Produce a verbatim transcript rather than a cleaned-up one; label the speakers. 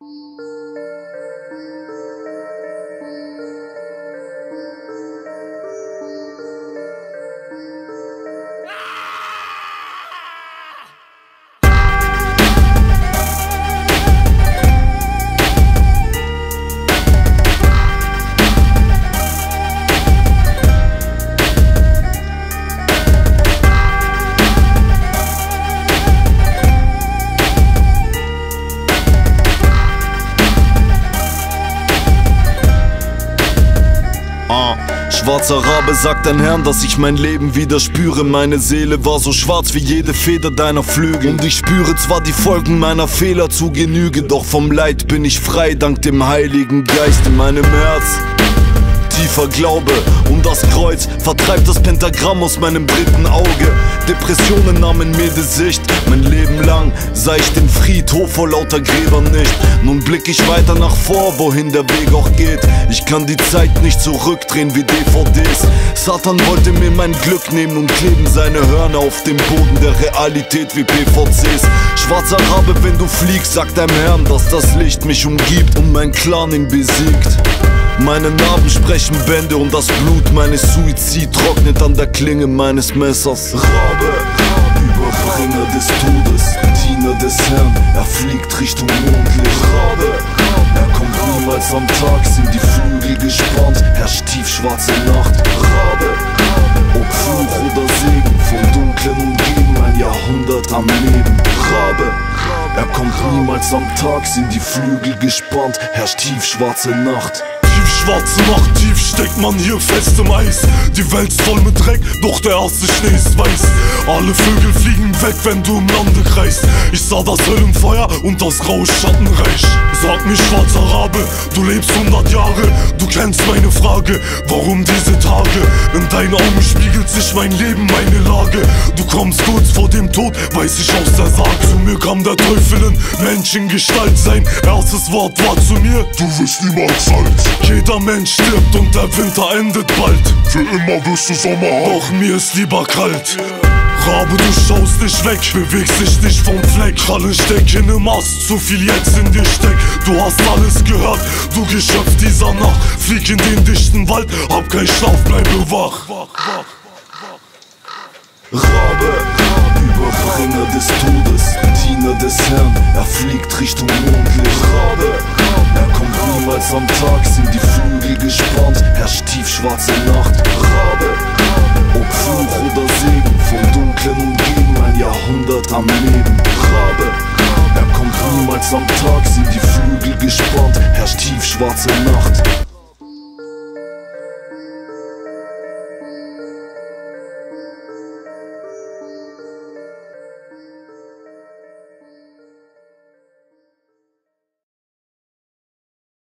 Speaker 1: Schwarzer Rabe sagt dein Herrn, dass ich mein Leben wieder spüre. Meine Seele war so schwarz wie jede Feder deiner Flügel. Und ich spüre zwar die Folgen meiner Fehler zu Genüge, doch vom Leid bin ich frei dank dem Heiligen Geist in meinem Herz. Tiefer Glaube um das Kreuz vertreibt das Pentagramm aus meinem dritten Auge. Depressionen nahmen mir die Sicht, mein Leben lang sah ich den Friedhof vor lauter Gräbern nicht. Nun blick ich weiter nach vor, wohin der Weg auch geht. Ich kann die Zeit nicht zurückdrehen wie D V Ds. Satan wollte mir mein Glück nehmen und kleben seine Hörner auf dem Boden der Realität wie P V Cs. Schwarzer Rabe, wenn du fliegst, sag deinem Herrn, dass das Licht mich umgibt und mein Clan ihn besiegt. Meine Narben sprechen Bände und das Blut meines Suizid trocknet an der Klinge meines Messers. Rabe, Überbringer des Todes, Diener des Herrn, er fliegt Richtung Mondlicht. Rabe, er kommt niemals am Tag, sind die Flügel gespannt, herrscht tiefschwarze Nacht. Rabe, ob Fluch oder Segen, vom Dunklen umgeben, ein Jahrhundert am Leben. Rabe, er kommt niemals am Tag, sind die Flügel gespannt, herrscht tiefschwarze Nacht.
Speaker 2: Schwarze Nacht, tief steckt man hier fest im Eis. Die Welt ist voll mit Dreck, doch der erste Schnee ist weiß. Alle Vögel fliegen weg, wenn du im Lande kreist. Ich sah das Höllenfeuer und das graue Schattenreich. Sag mir, schwarzer Rabe, du lebst hundert Jahre. Du kennst meine Frage, warum diese Tage? In deinen Augen spiegelt sich mein Leben, meine Lage. Du kommst kurz vor dem Tod, weiß ich aus der Sage. Zu mir kam der Teufel in Menschengestalt. Sein erstes Wort war zu mir: Du wirst niemals alt. Jeder Mensch stirbt und der Winter endet bald. Für immer wirst du Sommer haben, doch mir ist lieber kalt. Rabe, du schaust nicht weg, bewegst dich nicht vom Fleck. Alle stecken im Ast, zu viel jetzt in dir steckt. Du hast alles gehört, du Geschöpf dieser Nacht. Flieg in den dichten Wald, hab keinen Schlaf, bleibe wach.
Speaker 1: Rabe, Überbringer des Todes, Diener des Herrn, er fliegt Richtung Mondlicht. Rabe, er kommt niemals am Tag, sind die Flügel gespannt, herrscht tiefschwarze Nacht. Rabe, ob Fluch oder Segen, vom Dunklen umgeben, ein Jahrhundert am Leben. Rabe, er kommt niemals am Tag, sind die Flügel gespannt, herrscht tiefschwarze Nacht.